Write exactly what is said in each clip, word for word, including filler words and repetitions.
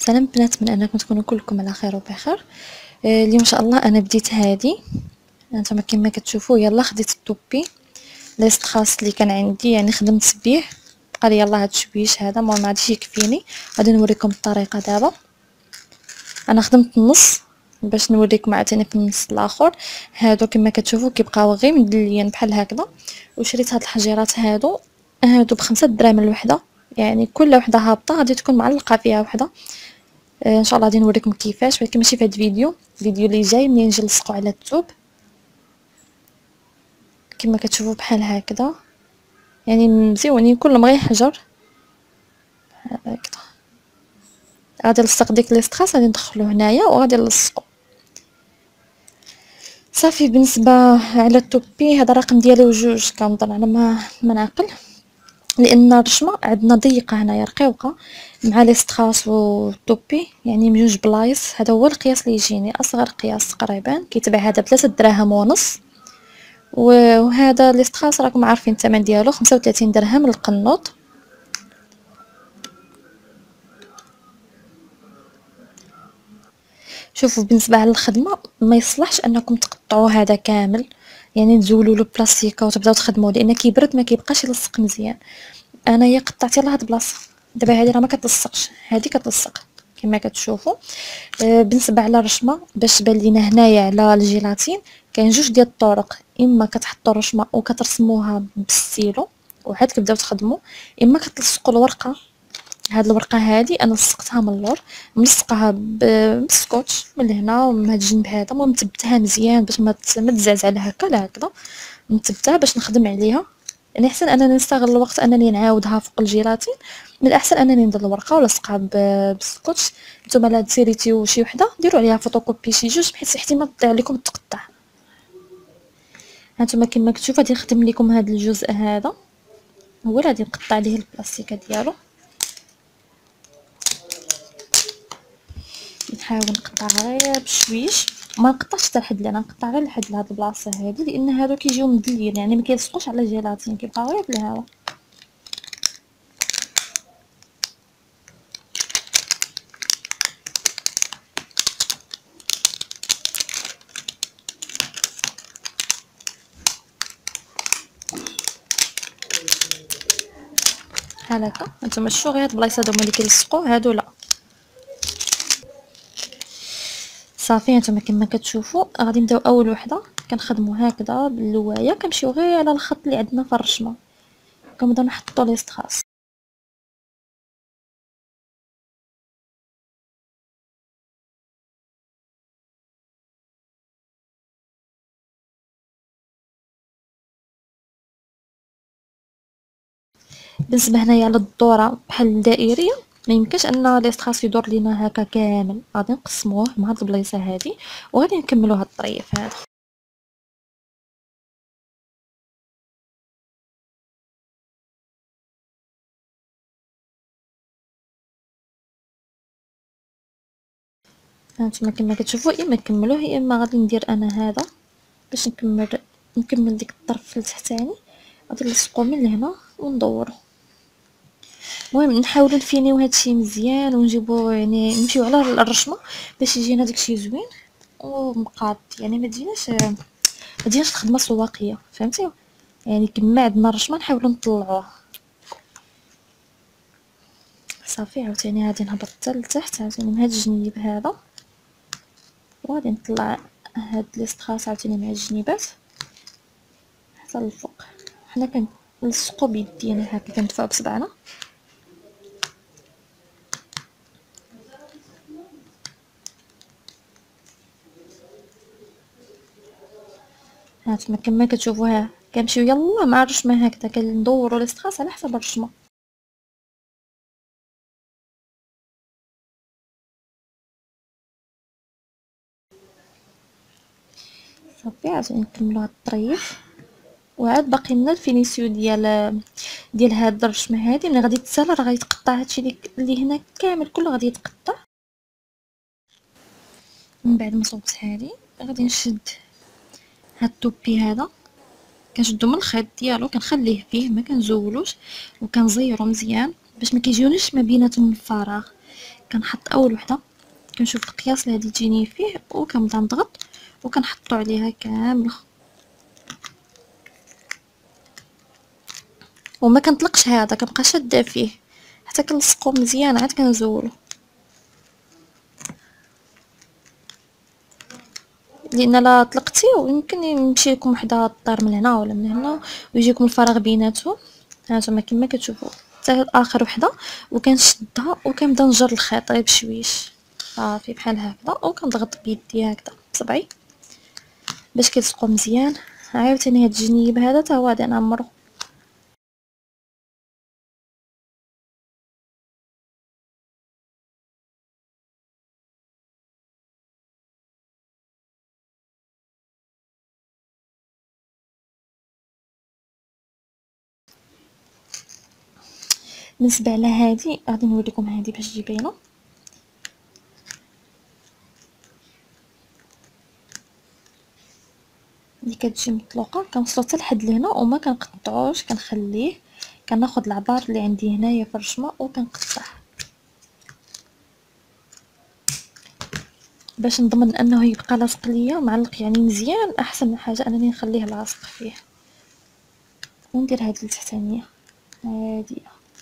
سلام بنات، من انكم تكونوا كلكم على خير وبخير. آه، اليوم ان شاء الله انا بديت هادي. انتم كما كتشوفوا يلا خديت الطوبي ليست خاص اللي كان عندي، يعني خدمت بيه. بقى لي يلا هاد الشويش هذا ما ما عادش يكفيني. غادي نوريكم الطريقه دابا. انا خدمت النص باش نوريكم عاوتاني في النص الاخر. هادو كما كتشوفوا كيبقاو غير مدليين بحال هكذا. وشريت هاد الحجيرات هادو هادو بخمسة دراهم الوحده، يعني كل وحده هابطه غادي تكون معلقه فيها وحده. آه ان شاء الله غادي نوريكم كيفاش، ولكن ماشي في هذا الفيديو، الفيديو اللي جاي منين نجي نلصقوا على الثوب كما كتشوفوا بحال هكذا. يعني مزيونين كلهم غير حجر هكذا. غادي نلصق ديك لي ستراس، غادي ندخلو هنايا وغادي نلصقو صافي. بالنسبه على التوبي هذا الرقم ديالو جوج كنظن على ما ما نعقل، لان الرشمه عندنا ضيقه هنايا رقيقه مع لي ستراس والطوبي، يعني بجوج بلايص. هذا هو القياس اللي يجيني، اصغر قياس تقريبا كيتباع هذا بثلاثة دراهم ونص. وهذا لي ستراس راكم عارفين الثمن ديالو خمسة وثلاثين درهم القنوط. شوفوا بالنسبه على الخدمه ما يصلحش انكم تقطعوا هذا كامل، يعني تزولوا له بلاستيكه وتبداو تخدموا، لان كيبرد ما كيبقاش يلصق مزيان. انا هي قطعت يلاه هاد البلاصه، دابا هذه راه ما كتلصقش، هذه كتلصق كما كتشوفوا. آه بالنسبه على الرشمه باش تبان لينا هنايا على الجيلاتين كاين جوج ديال الطرق، اما كتحطوا الرشمه وكترسموها بالستيلو وعاد كتبداو تخدموا، اما كتلصقوا الورقه. هاد الورقه هذه انا لصقتها من اللور، ملصقاها بالسكوتش من هنا ومن هاد الجنب هذا، المهم مثبتها مزيان باش ما تزعزع على هكا لا هكذا. مثبتها باش نخدم عليها، يعني احسن انني نستغل الوقت انني نعاودها فوق الجيلاتين، من الاحسن انني ندير الورقه ولصقها بالسكوتش. نتوما لا تسيريتيو شي وحده ديروا عليها فوتوكوبي شي جوج بحيث احتمال تضيع لكم تقطع. هانتوما كما كتشوفوا غادي نخدم لكم هذا الجزء هذا، هو اللي غادي نقطع عليه البلاستيكه ديالو. نحاول نقطع غير بشويش، ما نقطعش حتى لحد، انا نقطع غير لحد لهاد البلاصه هذه، لان هادو كيجيو مدليين يعني ما كيلصقوش على الجيلاتين، كيبقاو غير بالهواء. بحال هكا. هانتوما شوفوا غير هاد البلايصه هادو هما اللي كيلصقوا، هادو لا. صافي هانتوما كما كتشوفوا غادي نبداو اول وحده كنخدموا هكذا باللوايه، كنمشيو غير على الخط اللي عندنا في الرشمه، كنبداو نحطوا لي ستراس. بالنسبه هنايا على الدوره بحال الدائريه ما يمكنش ان لي ستراس يدور لينا هكا كامل، غادي نقسموه مع هاد البلايصه هادي وغادي نكملوا هاد الطريف هذا. هانتوما كما كتشوفوا يا اما نكملوه يا اما غادي ندير انا هذا باش نكمل نكمل ديك الطرف التحتاني. غادي نلصقو من لهنا وندورو. المهم نحاولوا نفينيو هادشي مزيان ونجيبو يعني نمشيو على الرشمه باش يجينا داكشي زوين ومقاد، يعني ما تجيناش ما تجيناش الخدمه سواقيه، فهمتي؟ يعني كما عندنا الرشمه نحاولوا نطلعوها. صافي عاوتاني غادي نهبط حتى لتحت عاوتاني من هاد الجنيب هذا، وغادي نطلع هاد لي ستراس عاوتاني مع الجنيبات حتى الفوق. حنا كنلصقو بيدينا هكا كندفعو بصبعنا. هانتوما كما كتشوفوها كنمشيو يلا مع الرشمه هكذا كندورو لي ستراس على حسب الرشمه. صافي عاوتاني نكملو هاد الطريف، وعاد باقي لنا الفينيسيو ديال ديال هاد الرشمه هادي. ملي غادي تسالى راه غادي يتقطع هادشي اللي هنا كامل كله غادي يتقطع. من بعد ما صوبت هادي غادي نشد هاد الطوبي هذا، كنشدو من الخيط ديالو كنخليه فيه ما كنزولوش وكنزيرو مزيان باش ما كيجيونيش ما بيناتهم الفراغ. كنحط اول وحده، كنشوف القياس اللي غادي تجيني فيه وكنبدا نضغط وكنحطو عليها كامله، وما كنطلقش هذا، كنبقى شاده فيه حتى كنلصقو مزيان عاد كنزولو، لان لا طلقتي ويمكن يمشي لكم وحده الطار من هنا ولا من هنا ويجيكم الفراغ بيناتهم. هانتوما كما كتشوفوا حتى اخر وحده وكنشدها وكنبدا نجر الخيط غير بشويش صافي بحال هكذا، وكنضغط بيدي هكذا بصبعي باش كيلصقوا مزيان. عاوتاني هاد الجنيب هذا تا هو غادي نعمرو. بالنسبه على هادي غادي نوريكم هادي باش تجي باينه. اللي كتجي مطلوقه كنوصلو حتى لحد لهنا وما كنقطعوش، كنخليه كناخذ العبار اللي عندي هنايا في الرشمه وكنقطع باش نضمن انه يبقى لاصق ليا معلق يعني مزيان. احسن حاجه انني نخليه لاصق فيه. وندير هذه التحتانيه هادي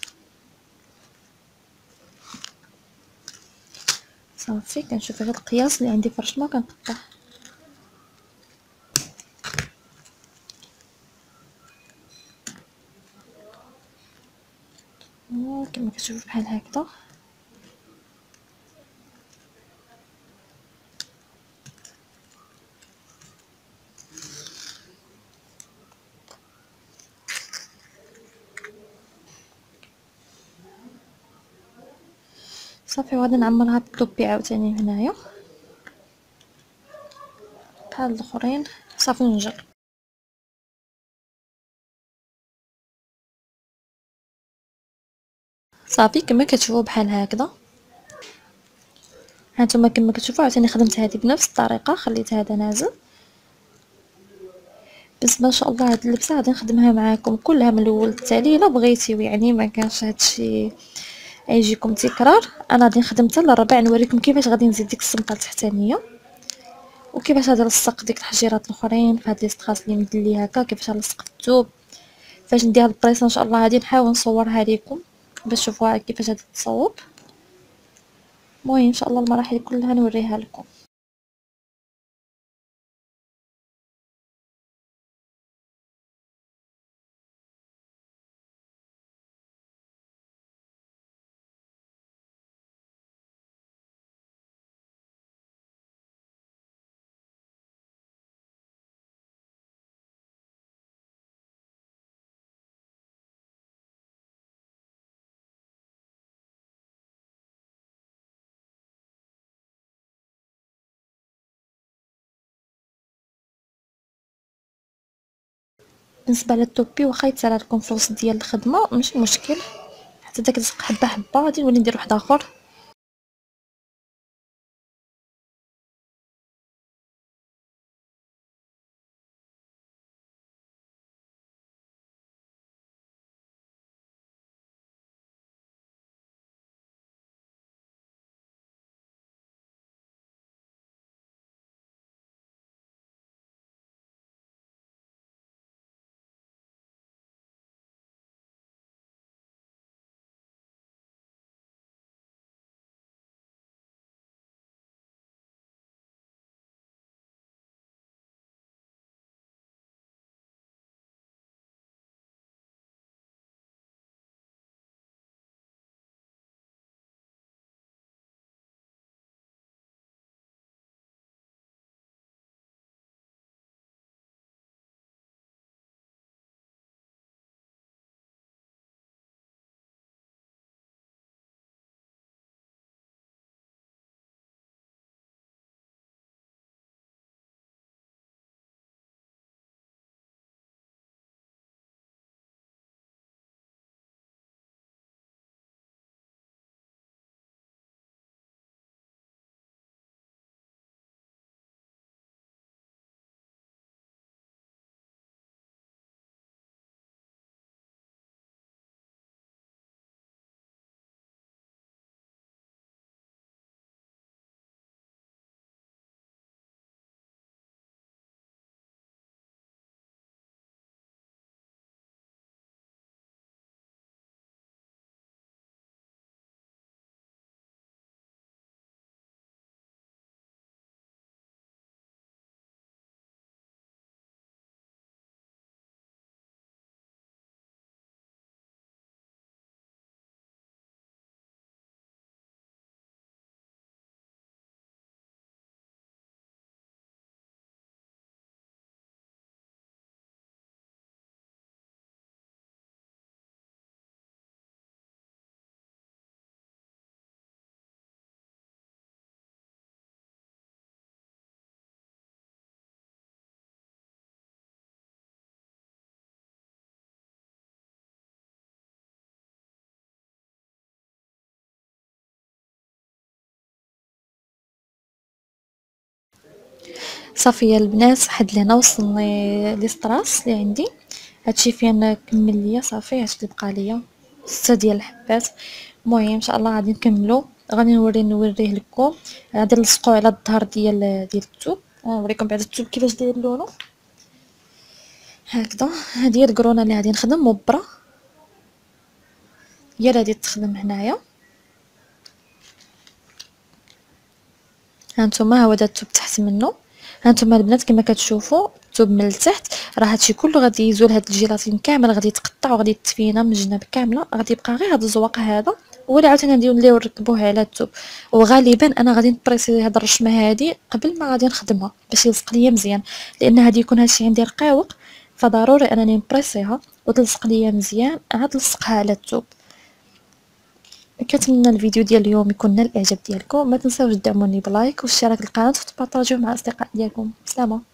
صافي. كنشوف هذا القياس اللي عندي في الرشمه كنقطع كما كتشوفوا بحال هكذا. صافي وغادي نعمرها بالطوبي عاوتاني هنايا بحال الاخرين صافي نجر. صافي كما كتشوفوا بحال هكذا. هانتوما كما كتشوفوا عاوتاني خدمت هذه بنفس الطريقه، خليت هذا نازل. بس ما شاء الله هاد اللبسه غادي نخدمها معاكم كلها من الاول للتالي الا بغيتيو، يعني ما كانش هادشي يجيكم تكرار. انا غادي نخدم حتى للربع نوريكم كيفاش غادي نزيد ديك الصمطه التحتانيه وكيفاش غادي نلصق ديك الحجيرات الاخرين في هاد لي ستراس اللي مدلي هكا، كيفاش غنلصق الثوب، فاش ندير البريس ان شاء الله غادي نحاول نصورها لكم باش تشوفوها كيفاش غادي تصوب. المهم ان شاء الله المراحل كلها نوريها لكم. بالنسبه للطوبي واخا يتسالى لكم في الوسط ديال الخدمه ماشي مشكل، حتى داك الزق حبه حبه غادي نولي ندير واحد اخر. صافي يا البنات، حد لهنا وصلني لي ستراس اللي عندي. هادشي فين كمل ليا صافي، هادشي اللي بقى ليا ستة ديال الحبات. المهم ان شاء الله غادي نكملو، غادي نوري نوريه لكم. غادي نلصقو على الظهر ديال ديال الثوب. نوريكم بعد الثوب كيفاش داير لونو هكذا. هذه هي القرونه اللي غادي نخدم، مبره هي اللي غادي تخدم هنايا. هانتوما هو دا الثوب تحت منه. هانتوما البنات كما كتشوفوا الثوب من التحت راه هادشي كله غادي يزول، هاد الجيلاتين كامل غادي يتقطع وغادي يتفينا من الجناب كامله، غادي يبقى غير هاد الزواق هذا هو اللي عاوتاني غادي نوليو نركبوه على الثوب. وغالبا انا غادي نبريسي هاد الرشمه هادي قبل ما غادي نخدمها باش يلصق ليا مزيان، لان هادي يكون هادشي عندي رقيق، فضروري انني نبريسيها وتلصق ليا مزيان عاد نلصقها على الثوب. كنتمنى الفيديو ديال اليوم يكون نال الاعجاب ديالكم، ما تنساوش تدعموني بلايك واشتراك القناه وتبارطاجيوه مع الاصدقاء ديالكم. سلامه.